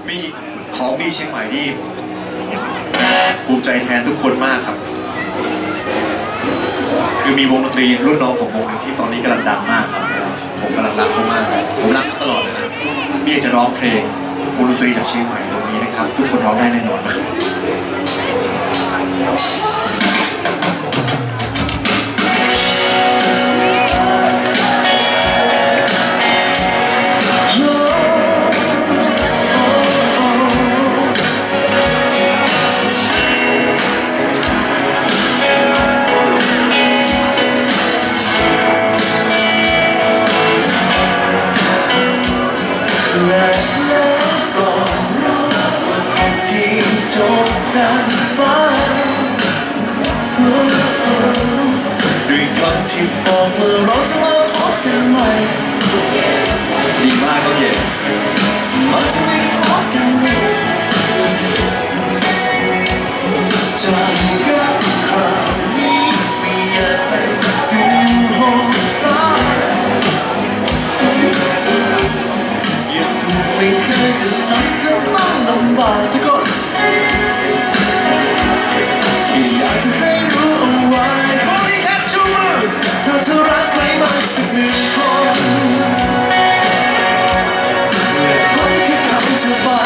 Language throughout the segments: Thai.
มีของดีเชียงใหม่ที่ภูมิใจแทนทุกคนมากครับคือมีวงดนตรีรุ่นน้องผมวงหนึ่งที่ตอนนี้กำลังดังมากครับผมกำลังรักเขามากผมรักเขาตลอดเลยนะนี่จะร้องเพลงวงดนตรีจากเชียงใหม่ตรงนี้นะครับทุกคนร้องได้แน่นอนนะด้วยคำที่บอกเมื่อเราจะมาพบกันใหม่ดีมากก็เย็นมาจะไม่ได้พบกันอีกจากกันคราวนี้ไม่อยากให้ดูโหดร้ายยังไม่เคยจะทำเธอต้องลำบากทุกคนอยากจะให้รู้เอาไว้พอได้แค่ชูมือถ้าเธอรักใครมากสักหนึ่งคนและคนแค่คำจะไป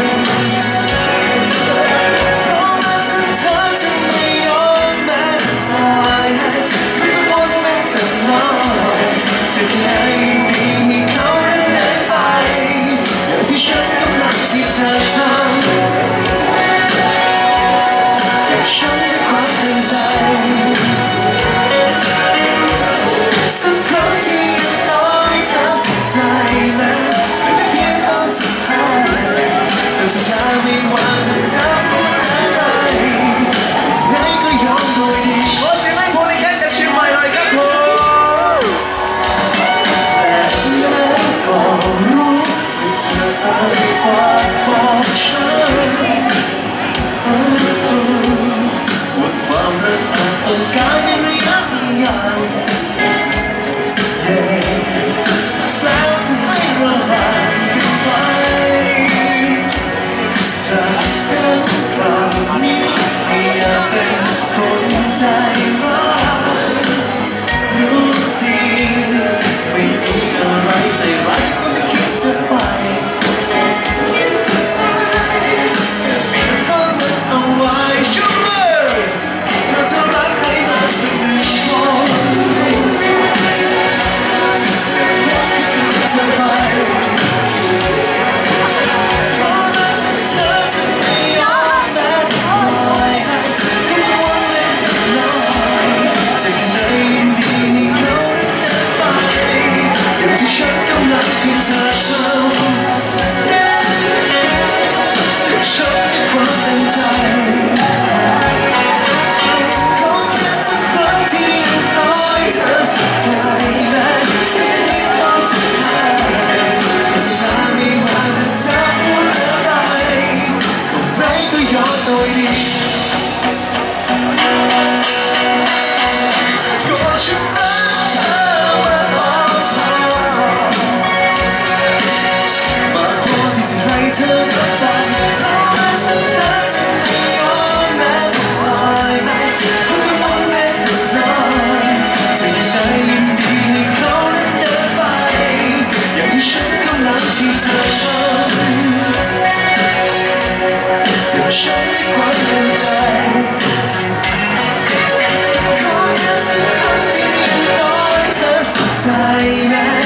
เพราะนั้นเธอจะไม่ยอมแม้แต่ปล่อยให้คือบนแม้แต่น้อยจะแค่ยินดีให้เขานั้นได้ไปอย่างที่ฉันกำลังที่เธอทำฉันด้วยความเต็มใจสักครั้งที่อย่างน้อยเธอสนใจแม้แต่เพียงตอนสุดท้ายเราจะไม่ว่าเธอจะพูดอะไรไหนก็ยอมโดยดีขอเสียงให้พวกนี้แค่จากเชียงใหม่หน่อยครับผมและแล้วก็รู้ว่าเธออาจบอกฉันความรักอาจต้องการในระยะบางอย่างแปลว่าจะให้เราห่างกันไปจากกันคราวนี้ไม่อยากเป็นคนใจร้ายรู้ดีไม่มีอะไรใจร้ายคนที่คิดจะไปแต่มีแต่ซ่อนมันเอาไว้ชั่วโมงถ้าเธอรักใครมาสักหนึ่งคนและพร้อมที่จะไปเพราะนั้นเธอจะไม่ยอมแม้แต่ปล่อยให้เขามาวนเล่นกับน้อยจะแค่ยินดีให้เขานั้นเดินไปอย่างที่ฉันกำลังที่เธอทำจะฉันด้วยความเต็มใจเธอสนใจแม้แต่เพียงตอนสุดท้ายก็จะไม่ว่าเธอจะพูดอะไรคนไหนก็ยอมโดยดีก็ฉันรักเธอมากพอที่จะให้เธอกลับไปเพราะนั้นเธอจะไม่ยอมแม้แต่ปล่อยให้คนที่วนเวียนแต่น้อยจะยินดีให้เขานั้นเดินไปอย่างที่ฉันกำลังที่เธอทำเจ็บช้ำด้วยความเต็มใจขอแค่สักครั้งที่อย่างน้อยเธอสนใจแม้